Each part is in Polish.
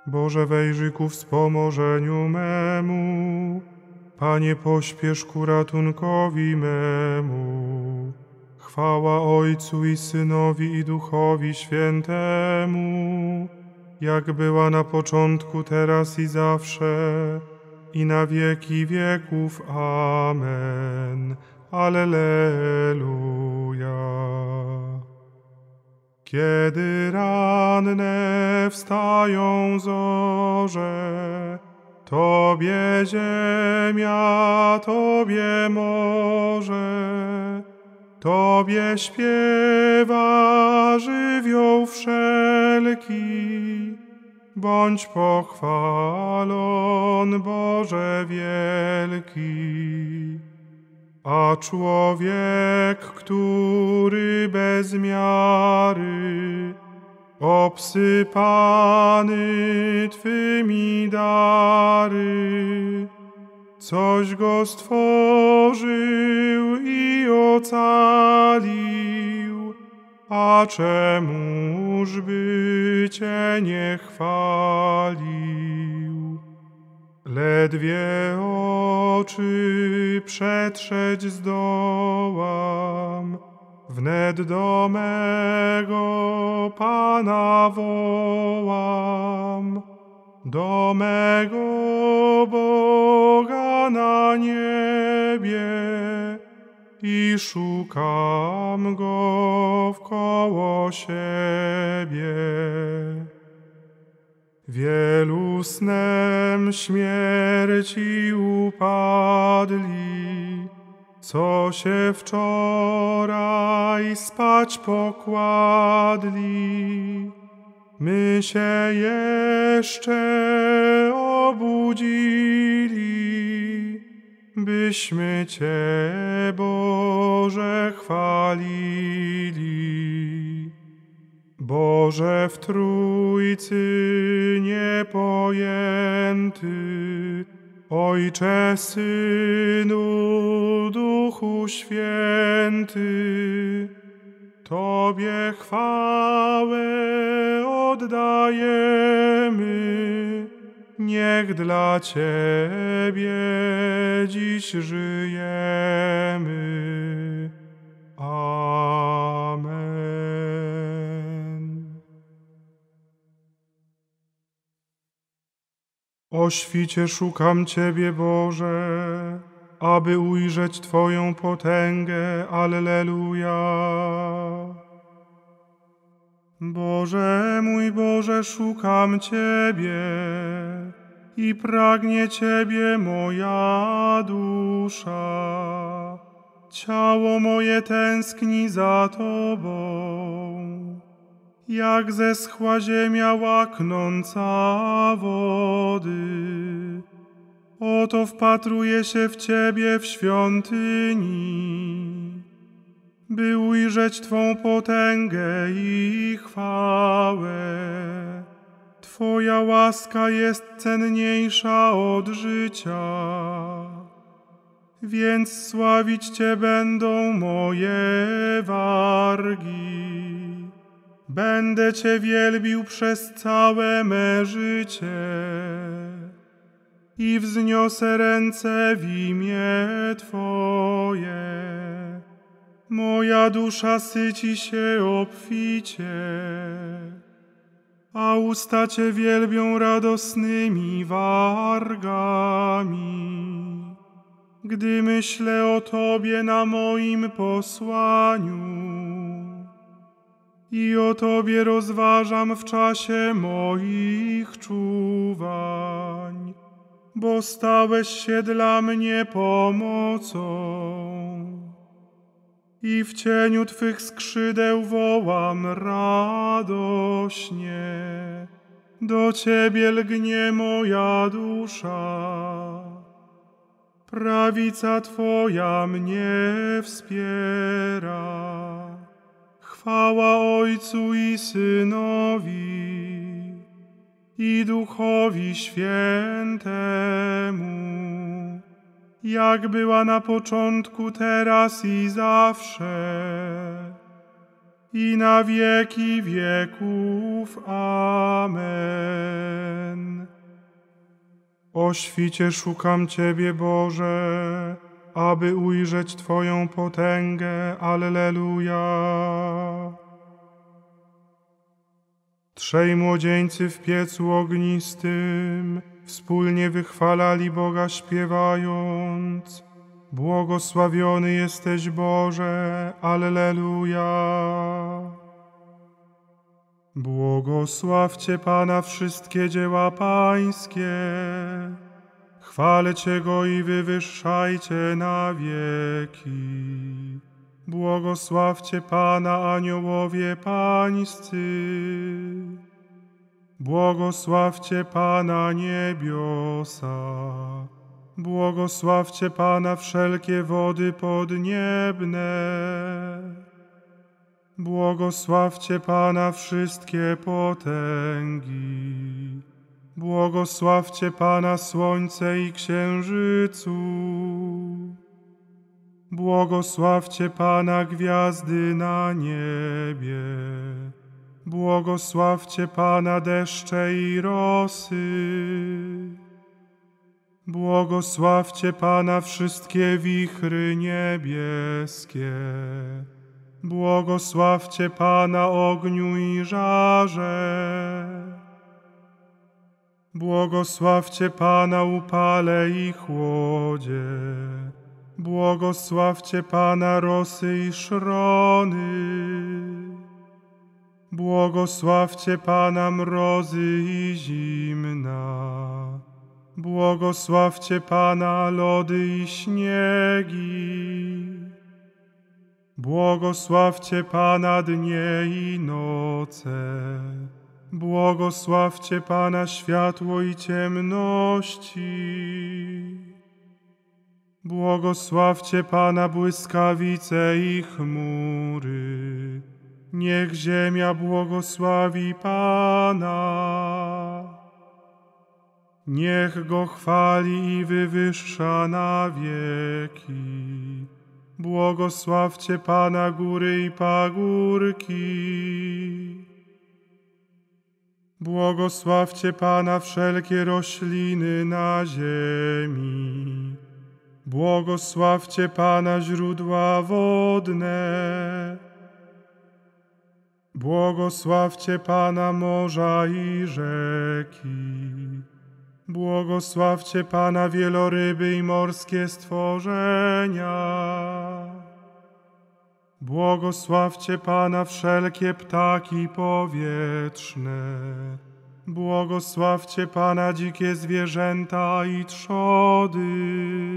Boże, wejrzyj ku wspomożeniu memu. Panie, pośpiesz ku ratunkowi memu. Chwała Ojcu i Synowi i Duchowi Świętemu, jak była na początku, teraz i zawsze, i na wieki wieków. Amen. Alleluja. Kiedy ranne wstają zorze, Tobie ziemia, Tobie morze, Tobie śpiewa żywioł wszelki. Bądź pochwalon, Boże wielki. A człowiek, który bez miary, obsypany Twymi dary, coś go stworzył i ocalił, a czemuż by Cię nie chwalił? Ledwie oczy przetrzeć zdołam, wnet do mego Pana wołam, do mego Boga na niebie i szukam Go wkoło siebie. Wielu snem śmierci upadli, co się wczoraj spać pokładli. My się jeszcze obudzili, byśmy Cię, Boże, chwalili. Boże w Trójcy niepojęty, Ojcze, Synu, Duchu Święty, Tobie chwałę oddajemy. Niech dla Ciebie dziś żyjemy. Amen. O świcie szukam Ciebie, Boże, aby ujrzeć Twoją potęgę. Alleluja. Boże, mój Boże, szukam Ciebie i pragnie Ciebie moja dusza. Ciało moje tęskni za Tobą, jak zeschła ziemia łaknąca wody. Oto wpatruję się w Ciebie w świątyni, by ujrzeć Twą potęgę i chwałę. Twoja łaska jest cenniejsza od życia, więc sławić Cię będą moje wargi. Będę Cię wielbił przez całe me życie i wzniosę ręce w imię Twoje. Moja dusza syci się obficie, a usta Cię wielbią radosnymi wargami. Gdy myślę o Tobie na moim posłaniu i o Tobie rozważam w czasie moich czuwań, bo stałeś się dla mnie pomocą i w cieniu Twych skrzydeł wołam radośnie. Do Ciebie lgnie moja dusza, prawica Twoja mnie wspiera. Chwała Ojcu i Synowi i Duchowi Świętemu, jak była na początku, teraz i zawsze, i na wieki wieków. Amen. O świcie szukam Ciebie, Boże, aby ujrzeć Twoją potęgę. Alleluja. Trzej młodzieńcy w piecu ognistym wspólnie wychwalali Boga, śpiewając: Błogosławiony jesteś, Boże. Alleluja. Błogosławcie Pana wszystkie dzieła Pańskie, chwalcie Go i wywyższajcie na wieki. Błogosławcie Pana, aniołowie Pańscy. Błogosławcie Pana, niebiosa. Błogosławcie Pana, wszelkie wody podniebne. Błogosławcie Pana, wszystkie potęgi. Błogosławcie Pana, słońce i księżycu. Błogosławcie Pana, gwiazdy na niebie. Błogosławcie Pana, deszcze i rosy. Błogosławcie Pana, wszystkie wichry niebieskie. Błogosławcie Pana, ogniu i żarze. Błogosławcie Pana, upale i chłodzie. Błogosławcie Pana, rosy i szrony. Błogosławcie Pana, mrozy i zimna. Błogosławcie Pana, lody i śniegi. Błogosławcie Pana, dnie i noce. Błogosławcie Pana, światło i ciemności. Błogosławcie Pana, błyskawice i chmury. Niech ziemia błogosławi Pana. Niech Go chwali i wywyższa na wieki. Błogosławcie Pana, góry i pagórki. Błogosławcie Pana, wszelkie rośliny na ziemi. Błogosławcie Pana, źródła wodne. Błogosławcie Pana, morza i rzeki. Błogosławcie Pana, wieloryby i morskie stworzenia. Błogosławcie Pana, wszelkie ptaki powietrzne. Błogosławcie Pana, dzikie zwierzęta i trzody.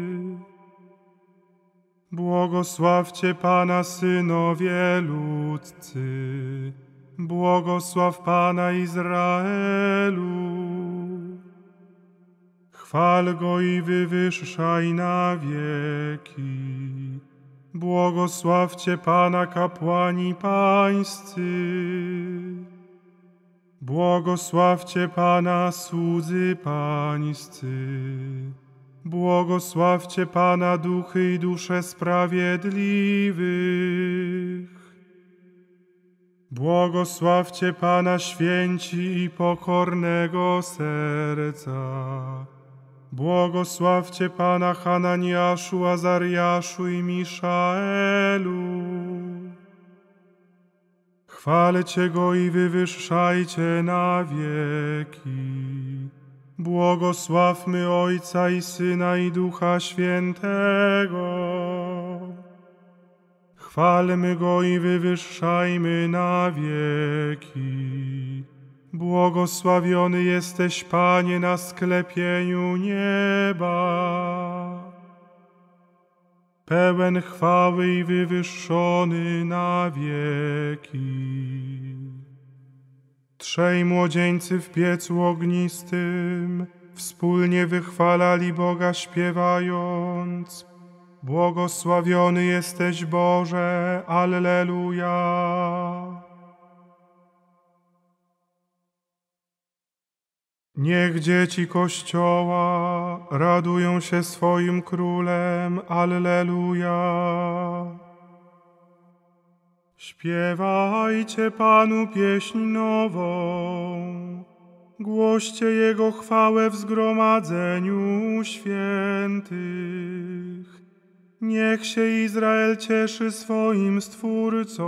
Błogosławcie Pana, synowie ludzcy. Błogosław Pana, Izraelu. Chwal Go i wywyższaj na wieki. Błogosławcie Pana, kapłani pańscy. Błogosławcie Pana, słudzy pańscy. Błogosławcie Pana, duchy i dusze sprawiedliwych. Błogosławcie Pana, święci i pokornego serca. Błogosławcie Pana, Hananiaszu, Azariaszu i Miszaelu. Chwalcie Go i wywyższajcie na wieki. Błogosławmy Ojca i Syna i Ducha Świętego. Chwalmy Go i wywyższajmy na wieki. Błogosławiony jesteś, Panie, na sklepieniu nieba. Pełen chwały i wywyższony na wieki. Trzej młodzieńcy w piecu ognistym wspólnie wychwalali Boga, śpiewając: Błogosławiony jesteś, Boże. Alleluja. Niech dzieci Kościoła radują się swoim Królem. Alleluja. Śpiewajcie Panu pieśń nową, głoście Jego chwałę w zgromadzeniu świętych. Niech się Izrael cieszy swoim Stwórcą,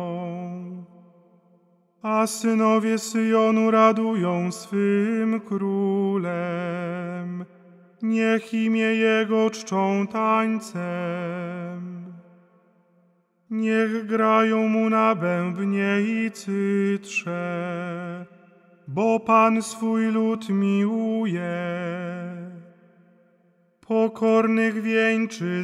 a synowie Syjonu radują swym Królem. Niech imię Jego czczą tańcem. Niech grają Mu na bębnie i cytrze, bo Pan swój lud miłuje. Pokornych wieńczy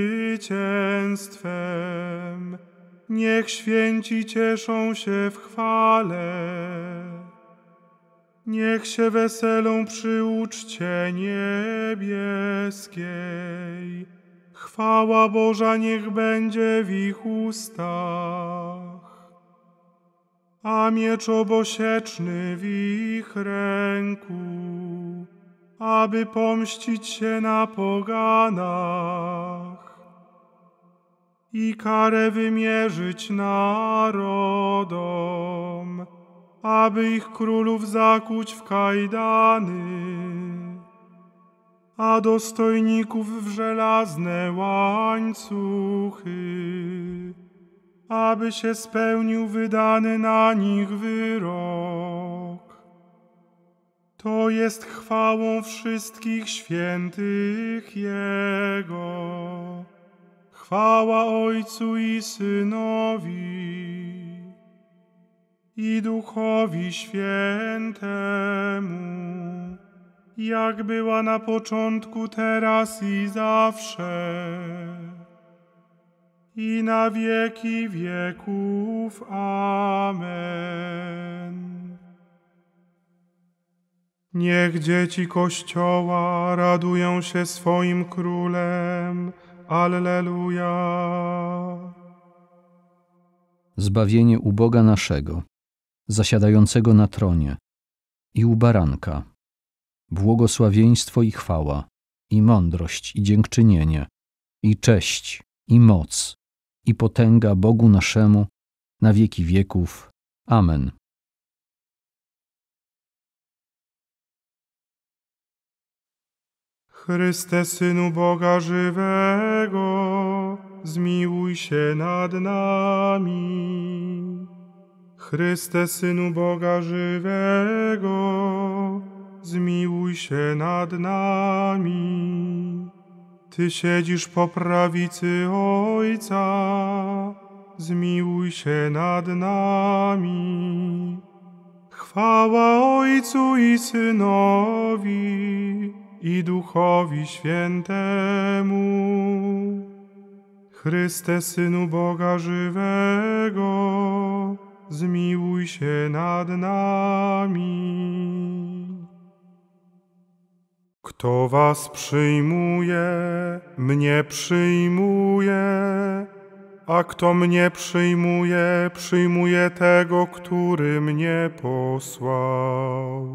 zwycięstwem, niech święci cieszą się w chwale. Niech się weselą przy uczcie niebieskiej, chwała Boża niech będzie w ich ustach, a miecz obosieczny w ich ręku, aby pomścić się na poganach i karę wymierzyć narodom, aby ich królów zakuć w kajdany, a dostojników w żelazne łańcuchy, aby się spełnił wydany na nich wyrok. To jest chwałą wszystkich świętych Jego. Chwała Ojcu i Synowi i Duchowi Świętemu, jak była na początku, teraz i zawsze, i na wieki wieków. Amen. Niech dzieci Kościoła radują się swoim Królem. Alleluja. Zbawienie u Boga naszego, zasiadającego na tronie, i u Baranka, błogosławieństwo i chwała, i mądrość, i dziękczynienie, i cześć, i moc, i potęga Bogu naszemu na wieki wieków. Amen. Chryste, Synu Boga żywego, zmiłuj się nad nami. Chryste, Synu Boga żywego, zmiłuj się nad nami. Ty siedzisz po prawicy Ojca, zmiłuj się nad nami. Chwała Ojcu i Synowi i Duchowi Świętemu. Chryste, Synu Boga żywego, zmiłuj się nad nami. Kto was przyjmuje, mnie przyjmuje, a kto mnie przyjmuje, przyjmuje tego, który mnie posłał.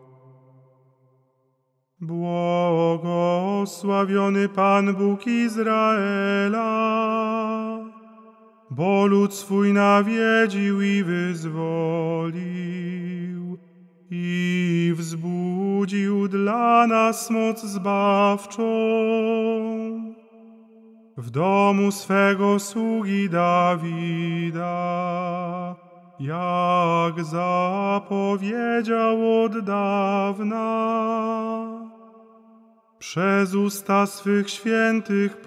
Błogosławiony Pan Bóg Izraela, bo lud swój nawiedził i wyzwolił i wzbudził dla nas moc zbawczą w domu swego sługi Dawida, jak zapowiedział od dawna przez usta swych świętych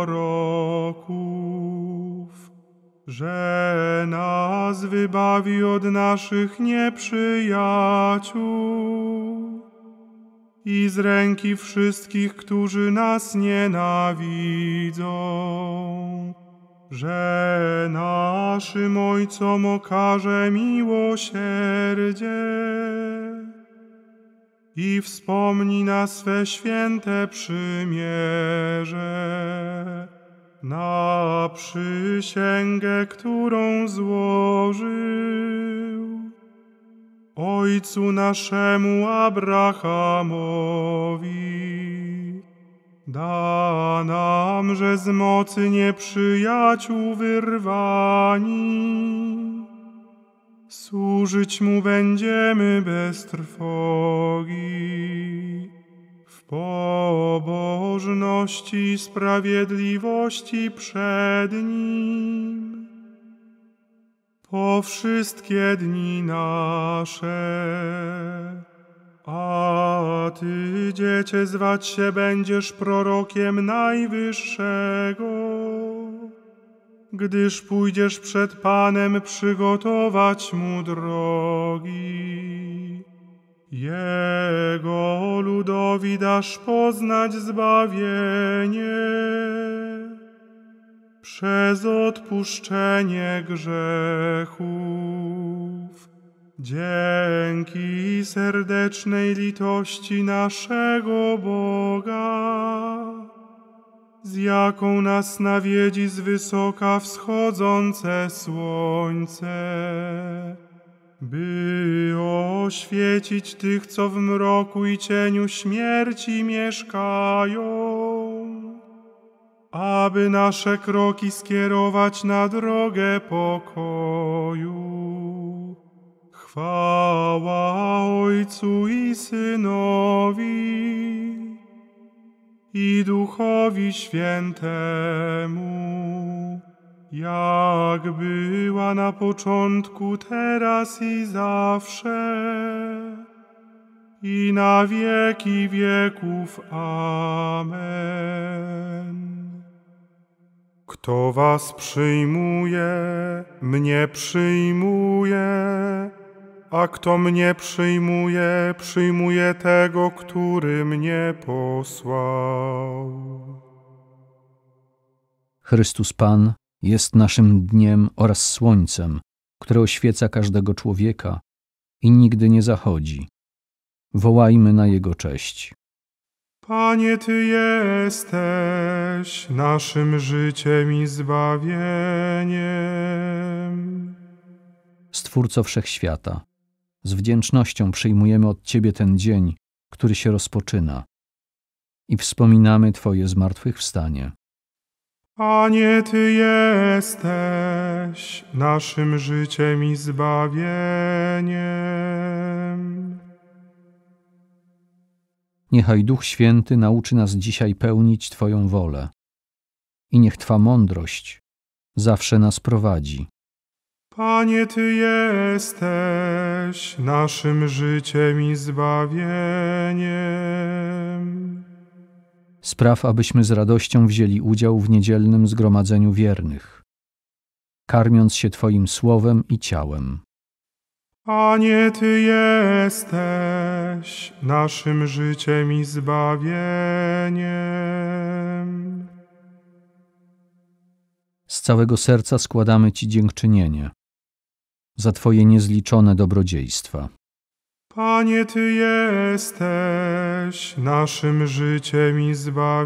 proroków, że nas wybawi od naszych nieprzyjaciół i z ręki wszystkich, którzy nas nienawidzą, że naszym Ojcom okaże miłosierdzie i wspomni na swe święte przymierze, na przysięgę, którą złożył Ojcu naszemu Abrahamowi, Da nam, że z mocy nieprzyjaciół wyrwani, służyć Mu będziemy bez trwogi, w pobożności i sprawiedliwości przed Nim, po wszystkie dni nasze. A Ty, Dziecię, zwać się będziesz prorokiem Najwyższego, gdyż pójdziesz przed Panem przygotować Mu drogi. Jego ludowi dasz poznać zbawienie przez odpuszczenie grzechów, dzięki serdecznej litości naszego Boga, z jaką nas nawiedzi z wysoka wschodzące słońce, by oświecić tych, co w mroku i cieniu śmierci mieszkają, aby nasze kroki skierować na drogę pokoju. Chwała Ojcu i Synowi, i Duchowi Świętemu, jak była na początku, teraz i zawsze, i na wieki wieków. Amen. Kto was przyjmuje, mnie przyjmuje, a kto mnie przyjmuje, przyjmuje tego, który mnie posłał. Chrystus Pan jest naszym dniem oraz słońcem, które oświeca każdego człowieka i nigdy nie zachodzi. Wołajmy na Jego cześć. Panie, Ty jesteś naszym życiem i zbawieniem. Stwórco Wszechświata, z wdzięcznością przyjmujemy od Ciebie ten dzień, który się rozpoczyna, i wspominamy Twoje zmartwychwstanie. Panie, Ty jesteś naszym życiem i zbawieniem. Niechaj Duch Święty nauczy nas dzisiaj pełnić Twoją wolę i niech Twa mądrość zawsze nas prowadzi. Panie, Ty jesteś naszym życiem i zbawieniem. Spraw, abyśmy z radością wzięli udział w niedzielnym zgromadzeniu wiernych, karmiąc się Twoim słowem i ciałem. Panie, Ty jesteś naszym życiem i zbawieniem. Z całego serca składamy Ci dziękczynienie za Twoje niezliczone dobrodziejstwa. Panie, Ty jesteś naszym życiem i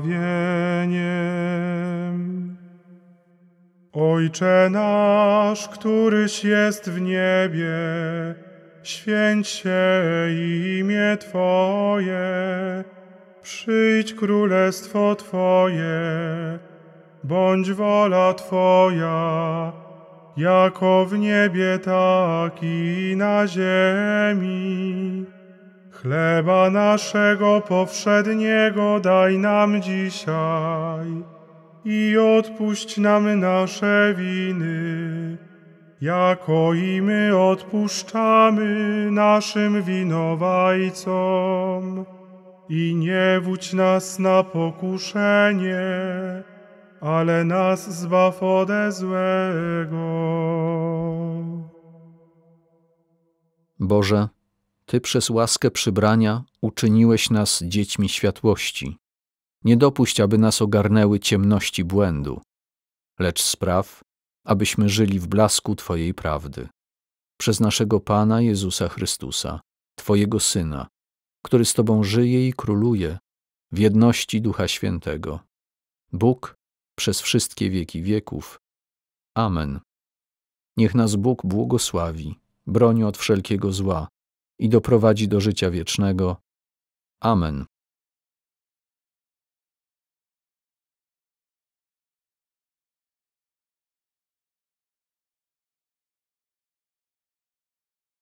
zbawieniem. Ojcze nasz, któryś jest w niebie, święć się imię Twoje, przyjdź królestwo Twoje, bądź wola Twoja, jako w niebie, tak i na ziemi. Chleba naszego powszedniego daj nam dzisiaj i odpuść nam nasze winy, jako i my odpuszczamy naszym winowajcom. I nie wódź nas na pokuszenie, ale nas zbaw ode złego. Boże, Ty przez łaskę przybrania uczyniłeś nas dziećmi światłości. Nie dopuść, aby nas ogarnęły ciemności błędu, lecz spraw, abyśmy żyli w blasku Twojej prawdy. Przez naszego Pana Jezusa Chrystusa, Twojego Syna, który z Tobą żyje i króluje w jedności Ducha Świętego. Bóg przez wszystkie wieki wieków. Amen. Niech nas Bóg błogosławi, broni od wszelkiego zła i doprowadzi do życia wiecznego. Amen.